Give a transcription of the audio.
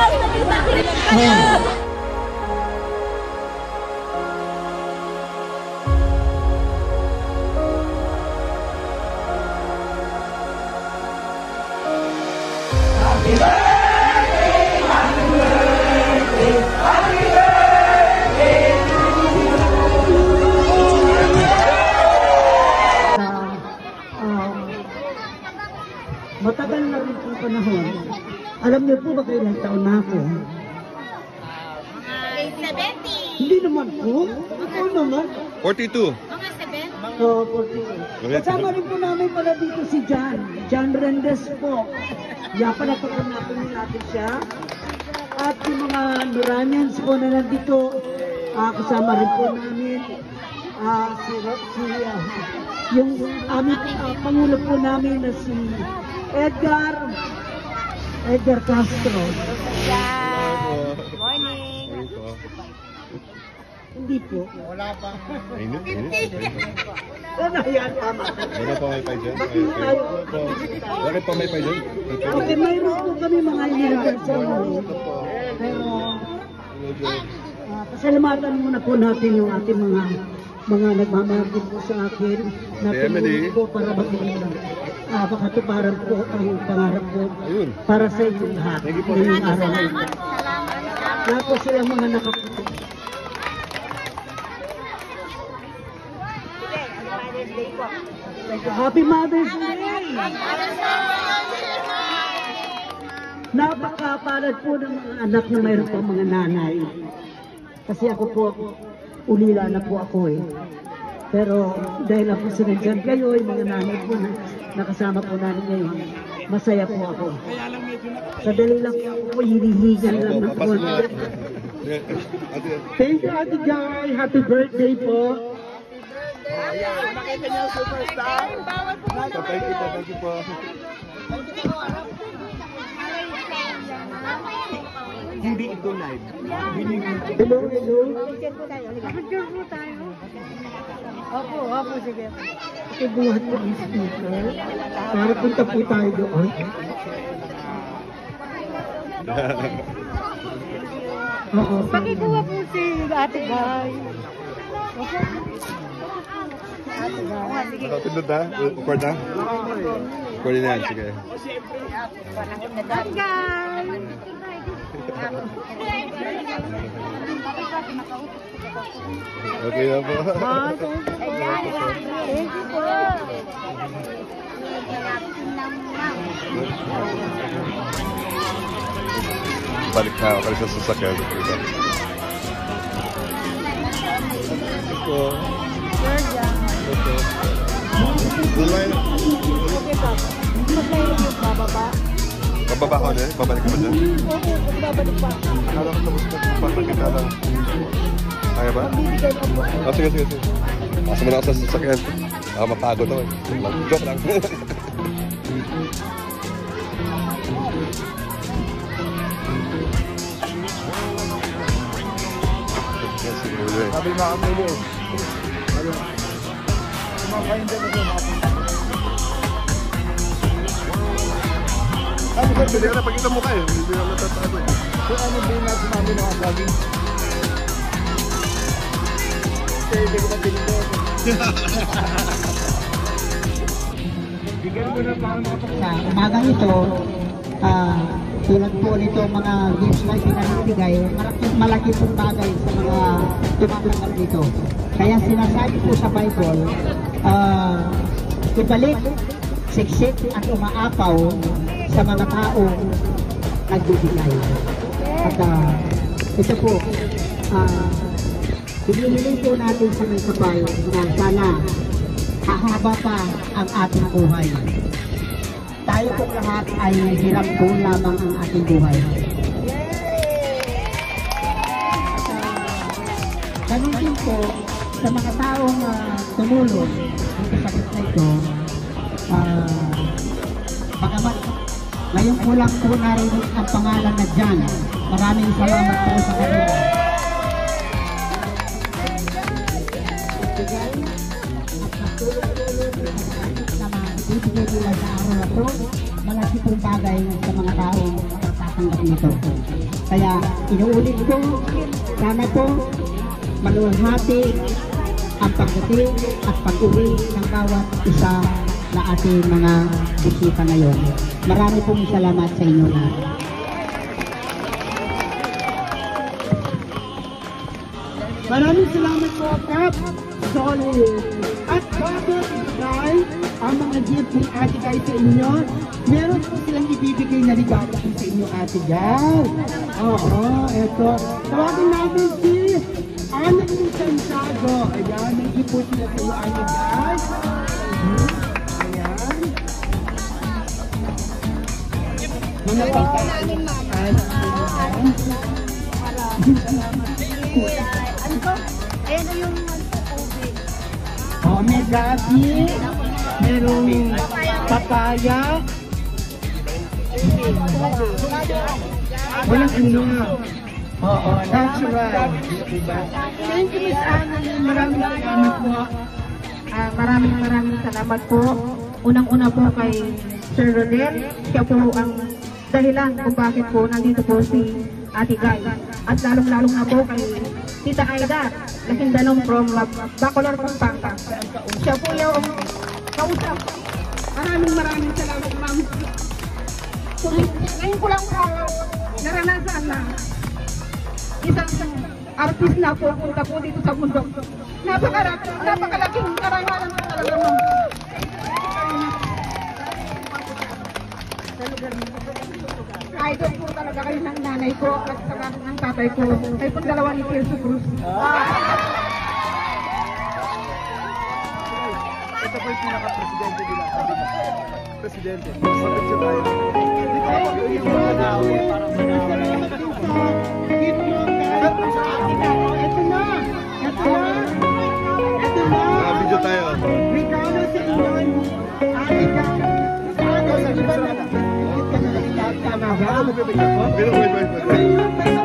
Matagal na rin po panahon. Alam niyo po ba kayo ilang taon na ako? 70. Hindi naman po. Ikaw naman. 42. Mga 7. Oo, 42. Kasama rin po namin pala dito si John. John Rendes po. Pala pagkanapin natin siya. At yung mga Nuranians po na nandito, kasama rin po namin yung aming pangulo po namin na si Edgar Castro. Morning. Hindi po. Wala pa. Init. Ano yan? Tama. Wala pa may pa dyan? Bakit pa may pa dyan? Okay, mayroon po kami mga inilagan sa inyo. Pero, pasalamatan muna po natin yung ating mga nagmamahal po sa akin na pinulong po para makatuparan po ang pangarap po para sa inyo lahat. Ngayong araw na ito. Lahat po silang mga nakaputo. Happy Mother's Day! Napakapalad po ng mga anak na mayroon po mga nanay. Kasi ako po, ulila na po ako eh. Pero dahil ako sinadyan kayo, yung mga nanay po na nakasama po namin ngayon, masaya po ako. Sadali lang po ako, hinihigan lang na po. Thank you, Ate Jai. Happy birthday po. Nakita niyo ang superstar? Thank you po. Hindi ito live. Hello, hello. Picture po tayo. Opo, sige. Ito buhat po yung speaker. Para punta po tayo doon. Oo. Pakikuha po si Ate Guy. Nakatundod na? Record na? Record na yan, sige. Ate Guy. Okay na po. Thank you po. Balik na ako sa sasakyan. Ito. Bababa ko din? Babalik ka ba dyan? Babalik pa. Akala ko tapos na papakita lang. Kaya ba? Sige. Pasok mo na ako sa sasakyan. Baka mapagod ako. Joke lang. Sabi mga kamili. Kumakain dyan ako makapunta. Hindi ka na pagkita mo kayo. Hindi ka natatago eh. So ano din natin namin mga vlogging? Hindi ko na pinito. Bigyan mo na para makapagod. Sa umagang ito, tulad po nito mga gifts na pinamimigay, malaki pong bagay sa mga tumatanggap dito. Kaya sinasabi po sa Bible, ibalik, siksik at umaapaw sa mga taong nagbibigay. At ito po, hinihiling po natin sa mga kapal na sana hahaba pa ang ating buhay. Tayo po lahat ay hirap po lamang ang ating buhay. Ganun din po sa mga taong tumulong dito sa kita ito, bagamat ngayon po lang po narinig ang pangalan na John. Maraming salamat po sa kanila. Ibigay nila sa araw na ito, malaki pong bagay sa mga taong matatanggap nito. Kaya inuulit ko, sana po maluwalhati ang pagdating at pag-uwi ng bawat isa na ating mga bisita ngayon. Marami pong salamat sa inyo lahat. Maraming salamat po, Kap. Solid. At bago ibigay ang mga gift ni Ate Guy sa inyo, meron po silang ibibigay na regalo po sa inyo, Ate Guy. Oo, eto. Tawagin natin si Anak ng Santiago. Ayan, may gift po sila sa iyo, Ate Guy. Ayan. Mga pagkain. Ano to? Ayan na yung tubig. Oh, may gabi, merong papaya, walang inuha. Oo, natural. Thank you, Miss Anna. Maraming salamat po. Maraming salamat po. Unang-una po kay Sir Rodel. Siya po ang dahilan kung bakit po nandito po si Ate Guy. At lalong-lalong na po kay Tita Aida Lasindanong from Bacolor, Pampanga. Siya po yung kausap. Maraming salamat, ma'am. Ngayon ko lang naranasan na isang artist na po punta po dito sa mundo. Napakalaking karangalan po talaga mo. Idol po talaga kayo ng nanay ko at saka ng tatay ko. Kayo po dalawa ni Tirso Cruz. Ito po yung pinaka-presidente nila. Presidente. Sabit siya tayo. Hindi ko ako yung mga nawi para manawi. Ito na! Video tayo. Regalo sa inyo ni Ate Guy. Sana, iba na. Tama ba? Wait.